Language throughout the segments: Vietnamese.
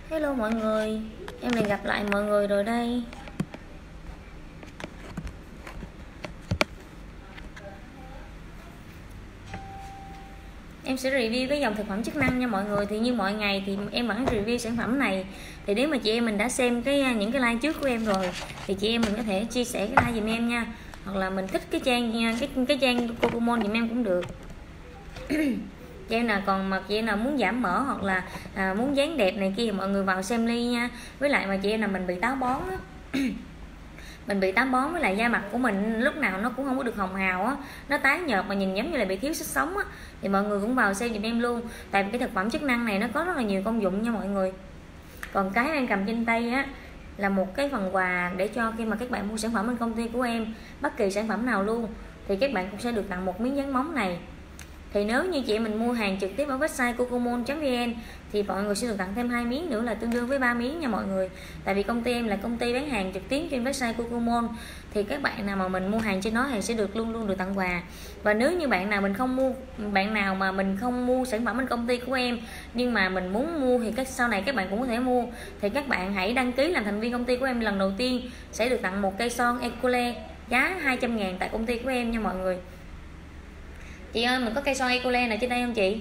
Hello mọi người, em lại gặp lại mọi người rồi đây. Em sẽ review cái dòng thực phẩm chức năng nha mọi người. Thì như mọi ngày thì em vẫn review sản phẩm này. Thì nếu mà chị em mình đã xem những cái like trước của em rồi thì chị em mình có thể chia sẻ cái like giùm em nha. Hoặc là mình thích cái trang Cocomon giùm em cũng được. Chị em nào còn mà chị em nào muốn giảm mỡ hoặc là muốn dáng đẹp này kia thì mọi người vào xem ly nha. Với lại mà chị em nào mình bị táo bón á mình bị táo bón với lại da mặt của mình lúc nào nó cũng không có được hồng hào á, nó tái nhợt mà nhìn giống như là bị thiếu sức sống á, thì mọi người cũng vào xem giùm em luôn. Tại vì cái thực phẩm chức năng này nó có rất là nhiều công dụng nha mọi người. Còn cái em cầm trên tay á là một cái phần quà để cho khi mà các bạn mua sản phẩm bên công ty của em, bất kỳ sản phẩm nào luôn, thì các bạn cũng sẽ được tặng một miếng dán móng này. Thì nếu như chị mình mua hàng trực tiếp ở website cocomon.vn thì mọi người sẽ được tặng thêm 2 miếng nữa là tương đương với 3 miếng nha mọi người. Tại vì công ty em là công ty bán hàng trực tiếp trên website Cocomon, thì các bạn nào mà mình mua hàng trên đó thì sẽ luôn luôn được tặng quà. Và nếu như bạn nào mà mình không mua sản phẩm bên công ty của em nhưng mà mình muốn mua thì sau này các bạn cũng có thể mua, thì các bạn hãy đăng ký làm thành viên công ty của em lần đầu tiên sẽ được tặng một cây son Ecole giá 200.000 tại công ty của em nha mọi người. Chị ơi, mình có cây son Ecole này trên đây không chị?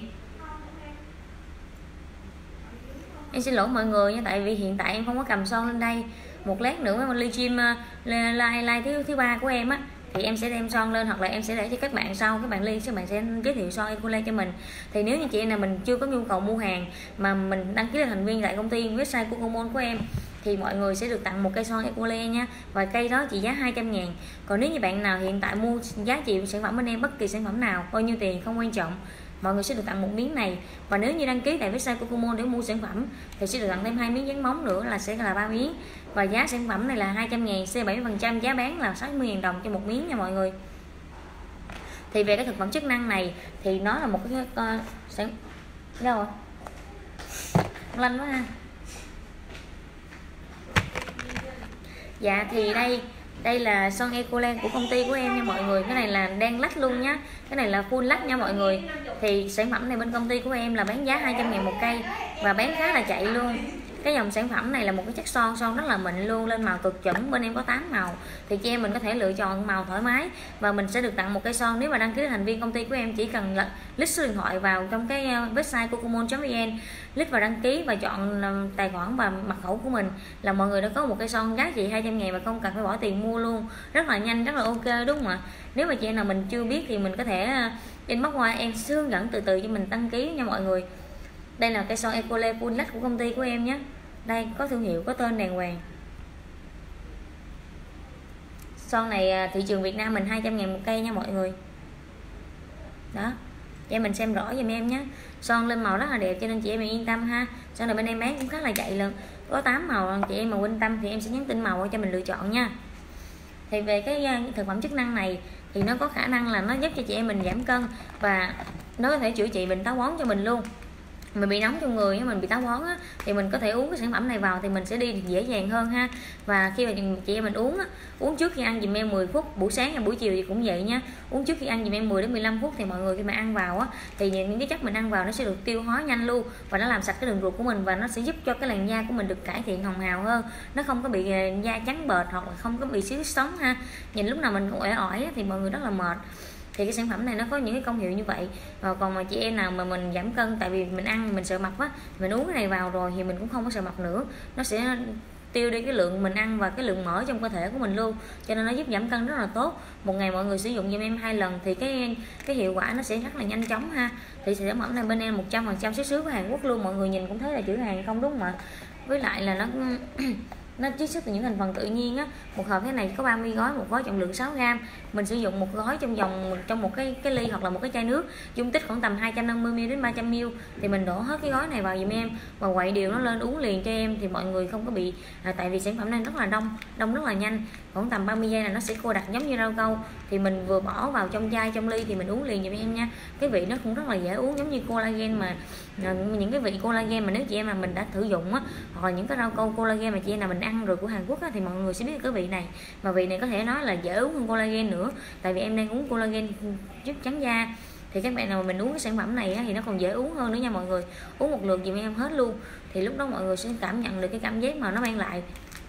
Em xin lỗi mọi người nha, tại vì hiện tại em không có cầm son lên đây. Một lát nữa mà livestream live thứ ba của em á thì em sẽ đem son lên, hoặc là em sẽ để cho các bạn sau, các bạn liên các bạn sẽ giới thiệu son Ecole cho mình. Thì nếu như chị em nào mình chưa có nhu cầu mua hàng mà mình đăng ký là thành viên tại công ty website của Cocomon của em thì mọi người sẽ được tặng một cây son Ecole nha. Và cây đó chỉ giá 200.000. Còn nếu như bạn nào hiện tại mua giá trị sản phẩm bên em, bất kỳ sản phẩm nào bao nhiêu tiền không quan trọng, mọi người sẽ được tặng một miếng này. Và nếu như đăng ký tại website của Cocomon để mua sản phẩm thì sẽ được tặng thêm 2 miếng dán móng nữa là sẽ là 3 miếng. Và giá sản phẩm này là 200.000, C70%, giá bán là 60.000 đồng cho một miếng nha mọi người. Thì về cái thực phẩm chức năng này thì nó là một cái sản đâu rồi lanh quá ha. Dạ thì đây là son Ecole của công ty của em nha mọi người. Cái này là đang lách luôn nhá, cái này là full lách nha mọi người. Thì sản phẩm này bên công ty của em là bán giá 200.000 một cây và bán khá là chạy luôn. Cái dòng sản phẩm này là một cái chất son rất là mịn luôn, lên màu cực chuẩn. Bên em có 8 màu thì chị em mình có thể lựa chọn màu thoải mái và mình sẽ được tặng một cây son. Nếu mà đăng ký thành viên công ty của em chỉ cần là list số điện thoại vào trong cái website cocomon.vn, list vào đăng ký và chọn tài khoản và mật khẩu của mình là mọi người đã có một cây son giá trị 200.000 và không cần phải bỏ tiền mua luôn. Rất là nhanh, rất là ok đúng không ạ? Nếu mà chị em nào mình chưa biết thì mình có thể inbox qua, em sẽ hướng dẫn từ từ cho mình đăng ký nha mọi người. Đây là cây son Ecole full lách của công ty của em nhé. Đây có thương hiệu, có tên đàng hoàng. Son này thị trường Việt Nam mình 200.000 một cây nha mọi người. Đó, cho mình xem rõ giùm em nhé. Son lên màu rất là đẹp cho nên chị em mình yên tâm ha. Son này bên em bán cũng khá là chạy lần, có 8 màu. Chị em mà quan tâm thì em sẽ nhắn tin màu cho mình lựa chọn nha. Thì về cái thực phẩm chức năng này thì nó có khả năng là nó giúp cho chị em mình giảm cân và nó có thể chữa trị bệnh táo bón cho mình luôn. Mình bị nóng trong người, mình bị táo bón á, thì mình có thể uống cái sản phẩm này vào thì mình sẽ đi dễ dàng hơn ha. Và khi mà chị em mình uống trước khi ăn dùm em 10 phút, buổi sáng hay buổi chiều thì cũng vậy nha. Uống trước khi ăn dùm em 10 đến 15 phút thì mọi người khi mà ăn vào á thì những cái chất mình ăn vào nó sẽ được tiêu hóa nhanh luôn và nó làm sạch cái đường ruột của mình và nó sẽ giúp cho cái làn da của mình được cải thiện hồng hào hơn. Nó không có bị da trắng bệch hoặc là không có bị xíu sống ha. Nhìn lúc nào mình uể oải thì mọi người rất là mệt. Thì cái sản phẩm này nó có những cái công hiệu như vậy. Còn mà chị em nào mà mình giảm cân tại vì mình ăn mình sợ mập á, mình uống cái này vào rồi thì mình cũng không có sợ mập nữa. Nó sẽ tiêu đi cái lượng mình ăn và cái lượng mỡ trong cơ thể của mình luôn, cho nên nó giúp giảm cân rất là tốt. Một ngày mọi người sử dụng giùm em 2 lần thì cái hiệu quả nó sẽ rất là nhanh chóng ha. Thì sản phẩm này bên em 100% xuất xứ của Hàn Quốc luôn, mọi người nhìn cũng thấy là chữ Hàn không đúng không ạ? Với lại là nó chiết xuất từ những thành phần tự nhiên á. Một hộp thế này có 30 gói, một gói trọng lượng 6g. Mình sử dụng một gói trong một cái ly hoặc là một cái chai nước dung tích khoảng tầm 250ml đến 300ml thì mình đổ hết cái gói này vào giùm em và quậy đều nó lên uống liền cho em thì mọi người không có bị tại vì sản phẩm này rất là đông rất là nhanh, khoảng tầm 30 giây là nó sẽ cô đặc giống như rau câu, thì mình vừa bỏ vào trong chai trong ly thì mình uống liền giùm em nha. Cái vị nó cũng rất là dễ uống, giống như collagen mà những cái vị collagen mà nếu chị em mà mình đã thử dụng á, hoặc là những cái rau câu collagen mà chị em nào mình ăn rồi của Hàn Quốc á, thì mọi người sẽ biết cái vị này. Mà vị này có thể nói là dễ uống hơn collagen nữa, tại vì em đang uống collagen giúp trắng da thì các bạn nào mà mình uống cái sản phẩm này á, thì nó còn dễ uống hơn nữa nha mọi người. Uống một lượt giùm em hết luôn, thì lúc đó mọi người sẽ cảm nhận được cái cảm giác mà nó mang lại.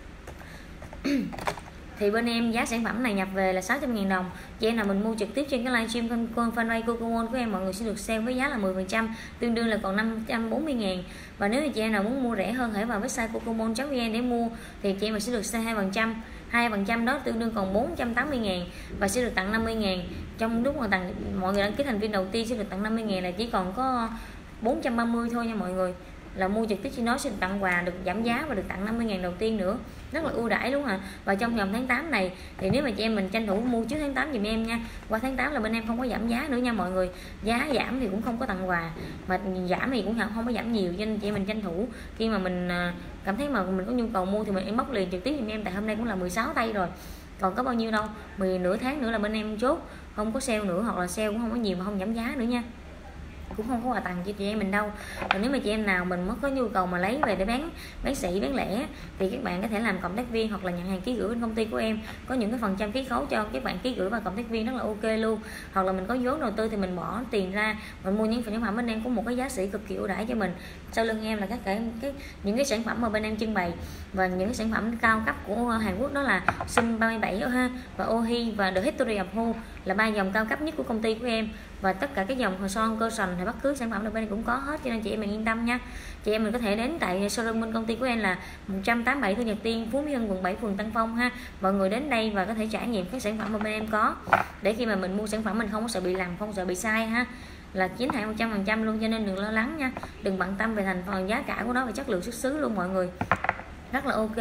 Thì bên em giá sản phẩm này nhập về là 600.000 đồng. Chị em nào mình mua trực tiếp trên cái livestream con fanpage Cocomon của em, mọi người sẽ được sale với giá là 10%, tương đương là còn 540.000. Và nếu như chị em nào muốn mua rẻ hơn, hãy vào website cocomon.vn để mua, thì chị em sẽ được sale 2%. 2% đó tương đương còn 480.000 và sẽ được tặng 50.000. Trong lúc mà tặng mọi người đăng ký thành viên đầu tiên sẽ được tặng 50.000 là chỉ còn có 430 thôi nha mọi người. Là mua trực tiếp trên nó sẽ được tặng quà, được giảm giá và được tặng 50.000 đầu tiên nữa, rất là ưu đãi luôn hả. Và trong vòng tháng 8 này thì nếu mà chị em mình tranh thủ mua trước tháng 8 giùm em nha, qua tháng 8 là bên em không có giảm giá nữa nha mọi người. Giá giảm thì cũng không có tặng quà, mà giảm thì cũng không có giảm nhiều, cho nên chị em mình tranh thủ khi mà mình cảm thấy mà mình có nhu cầu mua thì mình inbox liền trực tiếp giùm em. Tại hôm nay cũng là 16 tây rồi, còn có bao nhiêu đâu, nửa tháng nữa là bên em chốt, không có sale nữa, hoặc là sale cũng không có nhiều mà không giảm giá nữa nha, cũng không có quà tặng cho chị em mình đâu. Còn nếu mà chị em nào mình mới có nhu cầu mà lấy về để bán sỉ bán lẻ thì các bạn có thể làm cộng tác viên hoặc là nhận hàng ký gửi bên công ty của em, có những cái phần trăm ký khấu cho các bạn ký gửi và cộng tác viên rất là ok luôn. Hoặc là mình có vốn đầu tư thì mình bỏ tiền ra mình mua những sản phẩm bên em có một cái giá sỉ cực kỳ ưu đãi cho mình. Sau lưng em là những cái sản phẩm mà bên em trưng bày, và những cái sản phẩm cao cấp của Hàn Quốc đó là Sun 37 ha, và Ohi và The History of Who là 3 dòng cao cấp nhất của công ty của em. Và tất cả các dòng son cơ sần hay bất cứ sản phẩm nào bên em cũng có hết, cho nên chị em mình yên tâm nha. Chị em mình có thể đến tại showroom bên công ty của em là 187 Thư Nhật Tiên, Phú Mỹ Hưng, quận 7, phường Tân Phong ha. Mọi người đến đây và có thể trải nghiệm các sản phẩm mà bên em có, để khi mà mình mua sản phẩm mình không có sợ bị làm, không sợ bị sai ha, là chính hãng 100% luôn. Cho nên đừng lo lắng nha, đừng bận tâm về thành phần giá cả của nó và chất lượng xuất xứ luôn mọi người, rất là ok.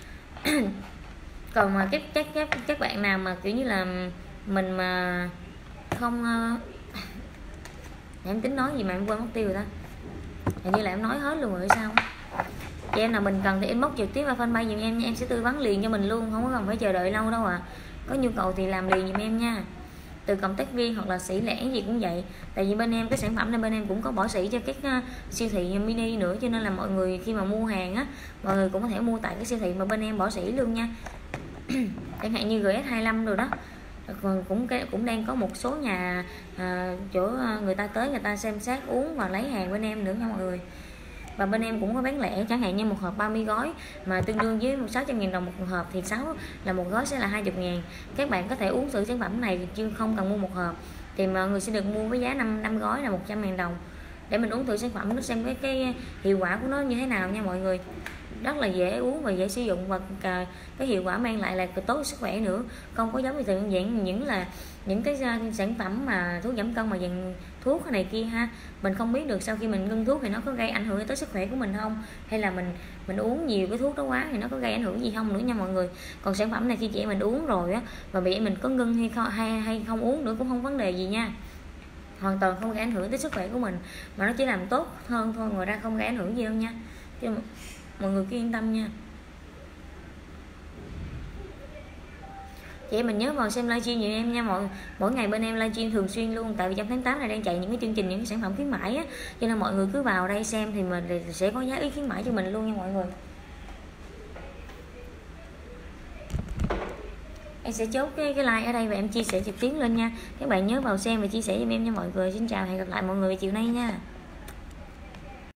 Còn mà các bạn nào mà kiểu như là mình mà không em tính nói gì mà em quên mất tiêu rồi ta, hình như là em nói hết luôn rồi sao. Chị em nào mình cần thì inbox trực tiếp vào fanpage giùm em nha, em sẽ tư vấn liền cho mình luôn, không có cần phải chờ đợi lâu đâu ạ. Có nhu cầu thì làm liền giùm em nha, từ cộng tác viên hoặc là sỉ lẻ gì cũng vậy. Tại vì bên em cái sản phẩm này bên em cũng có bỏ sỉ cho các siêu thị mini nữa, cho nên là mọi người khi mà mua hàng á, mọi người cũng có thể mua tại cái siêu thị mà bên em bỏ sỉ luôn nha. Chẳng hạn như GS25 rồi đó, cũng đang có một số nhà chỗ người ta tới người ta xem xét uống và lấy hàng bên em nữa nha mọi người. Và bên em cũng có bán lẻ, chẳng hạn như một hộp 30 gói mà tương đương với 600.000 đồng một hộp thì 6 là một gói sẽ là 20.000. Các bạn có thể uống thử sản phẩm này chứ không cần mua một hộp, thì mọi người sẽ được mua với giá 5 gói là 100.000 đồng để mình uống thử sản phẩm nó xem cái hiệu quả của nó như thế nào nha mọi người. Rất là dễ uống và dễ sử dụng, và cái hiệu quả mang lại là tốt sức khỏe nữa, không có giống như thường dạng những cái sản phẩm mà thuốc giảm cân mà dạng thuốc này kia ha. Mình không biết được sau khi mình ngưng thuốc thì nó có gây ảnh hưởng tới sức khỏe của mình không, hay là mình uống nhiều cái thuốc đó quá thì nó có gây ảnh hưởng gì không nữa nha mọi người. Còn sản phẩm này khi chị em mình uống rồi á và bị mình có ngưng hay không uống nữa cũng không vấn đề gì nha, hoàn toàn không gây ảnh hưởng tới sức khỏe của mình, mà nó chỉ làm tốt hơn thôi, ngoài ra không gây ảnh hưởng gì đâu nha, chứ mọi người cứ yên tâm nha. Chị em mình nhớ vào xem livestream giùm em nha, mỗi ngày bên em livestream thường xuyên luôn, tại vì trong tháng 8 này đang chạy những cái chương trình, những cái sản phẩm khuyến mãi á, cho nên mọi người cứ vào đây xem thì mình sẽ có giá ý khuyến mãi cho mình luôn nha mọi người. Em sẽ chốt cái like ở đây và em chia sẻ trực tuyến lên nha. Các bạn nhớ vào xem và chia sẻ giùm em nha mọi người. Xin chào, hẹn gặp lại mọi người chiều nay nha.